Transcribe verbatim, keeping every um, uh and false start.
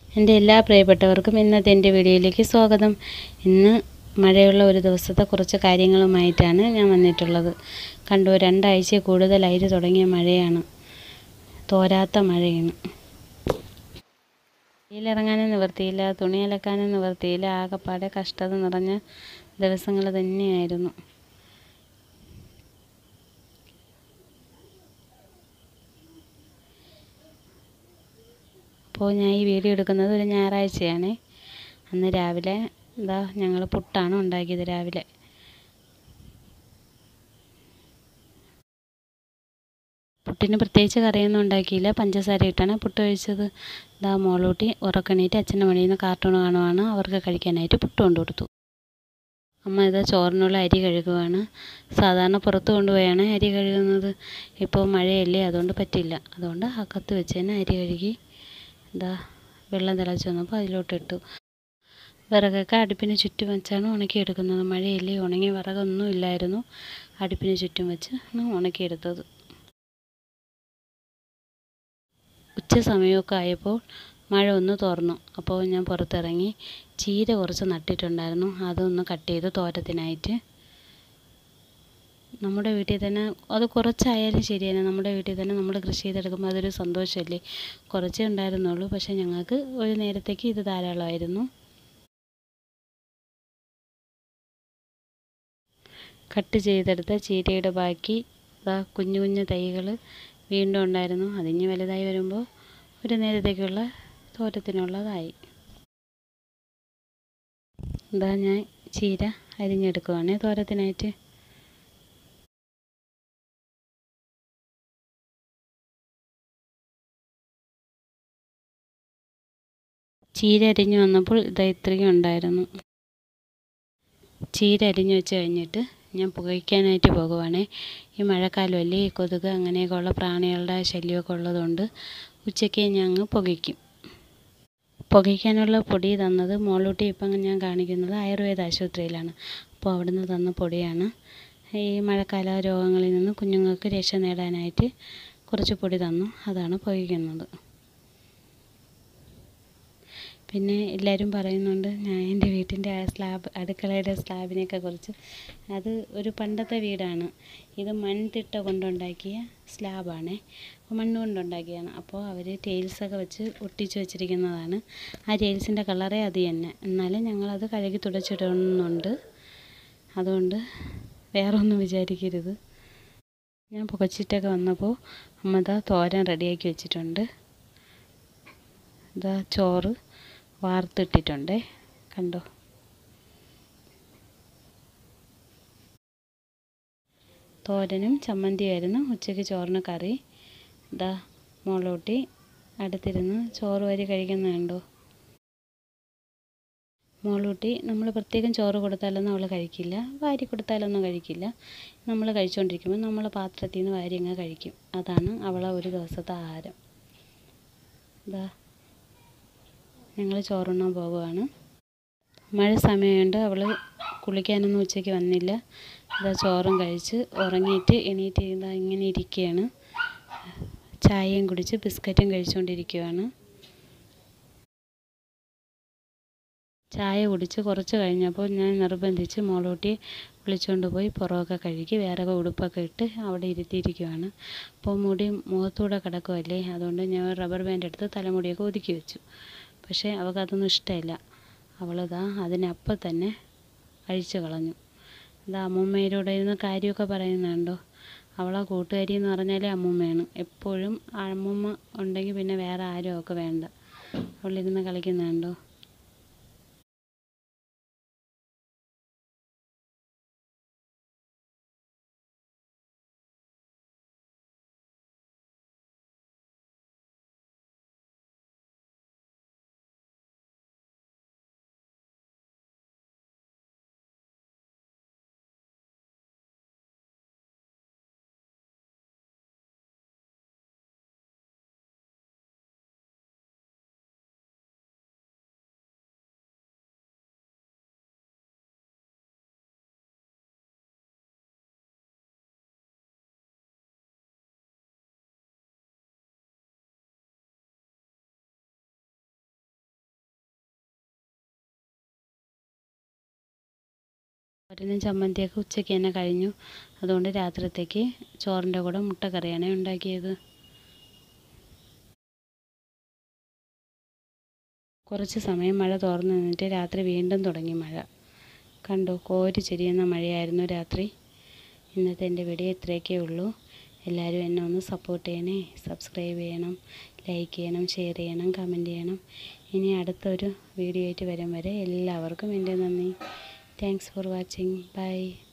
എൻ്റെ എല്ലാ പ്രിയപ്പെട്ടവർക്കും ഇന്നത്തെ എൻ്റെ വീഡിയോയിലേക്ക് സ്വാഗതം. ഇന്ന് മഴയുള്ള ഒരു ദിവസത്തെ കുറച്ച് കാര്യങ്ങളുമായിട്ടാണ് ഞാൻ വന്നിട്ടുള്ളത്. കണ്ടു, രണ്ടാഴ്ച കൂടുതലായിട്ട് തുടങ്ങിയ മഴയാണ്, തോരാത്ത മഴയാണ്. വെയിലിറങ്ങാനും നിവർത്തിയില്ല, തുണി അലക്കാനും നിവർത്തിയില്ല. ആകെപ്പാടെ കഷ്ടത നിറഞ്ഞ ദിവസങ്ങൾ തന്നെയായിരുന്നു. അപ്പോൾ ഞാൻ ഈ വീഡിയോ എടുക്കുന്നത് ഒരു ഞായറാഴ്ചയാണ്. അന്ന് രാവിലെ എന്താ ഞങ്ങൾ പുട്ടാണ് ഉണ്ടാക്കിയത്. രാവിലെ പുട്ടിന് പ്രത്യേകിച്ച് കറിയൊന്നും ഉണ്ടാക്കിയില്ല, പഞ്ചസാര ഇട്ടാണ് പുട്ട് കഴിച്ചത്. ഇതാ മോളൂട്ടി ഉറക്കണീറ്റ് അച്ഛൻ്റെ മടിയിൽ നിന്ന് കാർട്ടൂൺ കാണുവാണ്. അവർക്ക് കഴിക്കാനായിട്ട് പുട്ട് കൊണ്ടു കൊടുത്തു. അമ്മ ഇതാ ചോറിനുള്ള അരി കഴുകുവാണ്. സാധാരണ പുറത്ത് കൊണ്ടുപോയാണ് അരി കഴുകുന്നത്. ഇപ്പോൾ മഴയല്ലേ, അതുകൊണ്ട് പറ്റില്ല. അതുകൊണ്ട് അകത്ത് വെച്ച് തന്നെ അരി കഴുകി ഇതാ വെള്ളം തിളച്ച് വന്നപ്പോൾ അതിലോട്ടിട്ടു. വിറകൊക്കെ അടുപ്പിന് ചുറ്റും വെച്ചാണ് ഉണക്കിയെടുക്കുന്നത്. മഴയല്ലേ, ഉണങ്ങിയ വിറകൊന്നും ഇല്ലായിരുന്നു. അടുപ്പിന് ചുറ്റും വെച്ച് ഉണക്കിയെടുത്തത്. ഉച്ച സമയമൊക്കെ ആയപ്പോൾ മഴ ഒന്ന് തോർന്നു. അപ്പോൾ ഞാൻ പുറത്തിറങ്ങി ചീര കുറച്ച് നട്ടിട്ടുണ്ടായിരുന്നു. അതൊന്ന് കട്ട് ചെയ്ത് തോരത്തിനായിട്ട്. നമ്മുടെ വീട്ടിൽ തന്നെ അത് കുറച്ചായാലും ശരിയാണ്. നമ്മുടെ വീട്ടിൽ തന്നെ നമ്മൾ കൃഷി ചെയ്തെടുക്കുമ്പോൾ അതൊരു സന്തോഷമല്ലേ. കുറച്ചേ ഉണ്ടായിരുന്നുള്ളൂ, പക്ഷേ ഞങ്ങൾക്ക് ഒരു നേരത്തേക്ക് ഇത് ധാരാളമായിരുന്നു. കട്ട് ചെയ്തെടുത്ത ചീരയുടെ ബാക്കി ഇതാ കുഞ്ഞു കുഞ്ഞു തൈകൾ വീണ്ടും ഉണ്ടായിരുന്നു. അതിഞ്ഞ് വലുതായി വരുമ്പോൾ ഒരു നേരത്തേക്കുള്ള തോരത്തിനുള്ളതായി. ഇതാ ഞാൻ ചീര അരിഞ്ഞെടുക്കുവാണ് തോരത്തിനായിട്ട്. ചീര അരിഞ്ഞു വന്നപ്പോൾ ഇതാ ഇത്രയും ഉണ്ടായിരുന്നു. ചീര അരിഞ്ഞു വെച്ച് കഴിഞ്ഞിട്ട് ഞാൻ പുകയ്ക്കാനായിട്ട് പോകുവാണേ. ഈ മഴക്കാലമല്ലേ, കൊതുക് അങ്ങനെയൊക്കെ ഉള്ള പ്രാണികളുടെ ശല്യമൊക്കെ ഉള്ളതുകൊണ്ട് ഉച്ചയ്ക്ക് ഞങ്ങൾ പുകയ്ക്കും. പുകയ്ക്കാനുള്ള പൊടി തന്നത് മോളൂട്ടി. ഇപ്പം ഞാൻ കാണിക്കുന്നത് ആയുർവേദ ആശുപത്രിയിലാണ്. അപ്പോൾ അവിടുന്ന് തന്ന പൊടിയാണ്. ഈ മഴക്കാല രോഗങ്ങളിൽ നിന്ന് കുഞ്ഞുങ്ങൾക്ക് രക്ഷ നേടാനായിട്ട് കുറച്ച് പൊടി തന്നു. അതാണ് പുകയ്ക്കുന്നത്. പിന്നെ എല്ലാവരും പറയുന്നുണ്ട് ഞാൻ എൻ്റെ വീട്ടിൻ്റെ സ്ലാബ്, അടുക്കളയുടെ സ്ലാബിനെയൊക്കെ കുറിച്ച്. അത് ഒരു പണ്ടത്തെ വീടാണ്. ഇത് മൺതിട്ട കൊണ്ടുണ്ടാക്കിയ സ്ലാബാണേ, മണ്ണ് കൊണ്ടുണ്ടാക്കിയാണ്. അപ്പോൾ അവർ ടൈൽസൊക്കെ വെച്ച് ഒട്ടിച്ച് വെച്ചിരിക്കുന്നതാണ്. ആ ടൈൽസിൻ്റെ കളറേ അത് തന്നെ. എന്നാലും ഞങ്ങളത് കഴുകി തുടച്ചിടുന്നുണ്ട്. അതുകൊണ്ട് വേറെ ഒന്നും വിചാരിക്കരുത്. ഞാൻ പുകച്ചിട്ടൊക്കെ വന്നപ്പോൾ അമ്മ ഇതാ തോരൻ റെഡിയാക്കി വെച്ചിട്ടുണ്ട്. ഇതാ ചോറ് വാർത്തിട്ടിട്ടുണ്ട്, കണ്ടോ. തോരനും ചമ്മന്തിയായിരുന്നു ഉച്ചയ്ക്ക് ചോറിന് കറി. ഇതാ മോളൂട്ടി അടുത്തിരുന്ന് ചോറ് വാരി കഴിക്കുന്നത് കണ്ടോ. മോളൂട്ടി നമ്മൾ പ്രത്യേകം ചോറ് കൊടുത്താലൊന്നും അവൾ കഴിക്കില്ല, വാരി കൊടുത്താലൊന്നും കഴിക്കില്ല. നമ്മൾ കഴിച്ചുകൊണ്ടിരിക്കുമ്പോൾ നമ്മൾ പാത്രത്തിൽ നിന്ന് വാരി അങ്ങ് കഴിക്കും. അതാണ് അവളെ ഒരു ദിവസത്തെ ആഹാരം. ഇതാ ഞങ്ങൾ ചോറുണ്ണാൻ പോകുവാണ്. മഴ സമയമുണ്ട്, അവൾ കുളിക്കാനൊന്നും ഉച്ചയ്ക്ക് വന്നില്ല. ഇതാ ചോറും കഴിച്ച് ഉറങ്ങിയിട്ട് എണീറ്റ് ഇതാ ഇങ്ങനെ ഇരിക്കുകയാണ്. ചായയും കുടിച്ച് ബിസ്ക്കറ്റും കഴിച്ചുകൊണ്ടിരിക്കുകയാണ്. ചായ കുടിച്ച് കുറച്ച് കഴിഞ്ഞപ്പോൾ ഞാൻ നിർബന്ധിച്ച് മോളൂട്ടിയെ വിളിച്ചുകൊണ്ട് പോയി പുറമൊക്കെ കഴുകി വേറെ ഉടുപ്പൊക്കെ ഇട്ട് അവിടെ ഇരുത്തിയിരിക്കുകയാണ്. അപ്പോൾ മുടി മുഖത്തൂടെ കിടക്കുമല്ലേ, അതുകൊണ്ട് ഞാൻ റബ്ബർ ബാൻഡ് എടുത്ത് തലമുടിയൊക്കെ ഒതുക്കി വെച്ചു. പക്ഷേ അവൾക്കതൊന്നും ഇഷ്ടമില്ല. അവളിതാ അതിനപ്പം തന്നെ അഴിച്ചു കളഞ്ഞു. ഇതാ അമ്മൂമ്മയിലൂടെ ഇരുന്ന് കാര്യമൊക്കെ പറയുന്നുണ്ടോ. അവളെ കൂട്ടുകാരി എന്ന് പറഞ്ഞാലേ അമ്മൂമ്മയാണ്. എപ്പോഴും അമ്മൂമ്മ ഉണ്ടെങ്കിൽ പിന്നെ വേറെ ആരും ഒക്കെ വേണ്ട. അവളിരുന്ന് കളിക്കുന്നുണ്ടോ. തോരനും ചമ്മന്തിയൊക്കെ ഉച്ചയ്ക്ക് തന്നെ കഴിഞ്ഞു. അതുകൊണ്ട് രാത്രിത്തേക്ക് ചോറിൻ്റെ കൂടെ മുട്ടക്കറിയാണ് ഉണ്ടാക്കിയത്. കുറച്ച് സമയം മഴ തോർന്നു നിന്നിട്ട് രാത്രി വീണ്ടും തുടങ്ങി മഴ. കണ്ടു, കോരി ചൊരിയുന്ന മഴയായിരുന്നു രാത്രി. ഇന്നത്തെ എൻ്റെ വീഡിയോ ഇത്രയൊക്കെ ഉള്ളൂ. എല്ലാവരും എന്നെ ഒന്ന് സപ്പോർട്ട് ചെയ്യണേ. സബ്സ്ക്രൈബ് ചെയ്യണം, ലൈക്ക് ചെയ്യണം, ഷെയർ ചെയ്യണം, കമൻറ്റ് ചെയ്യണം. ഇനി അടുത്തൊരു വീഡിയോ ആയിട്ട് വരും വരെ എല്ലാവർക്കും എൻ്റെ നന്ദി. Thanks for watching. ബൈ.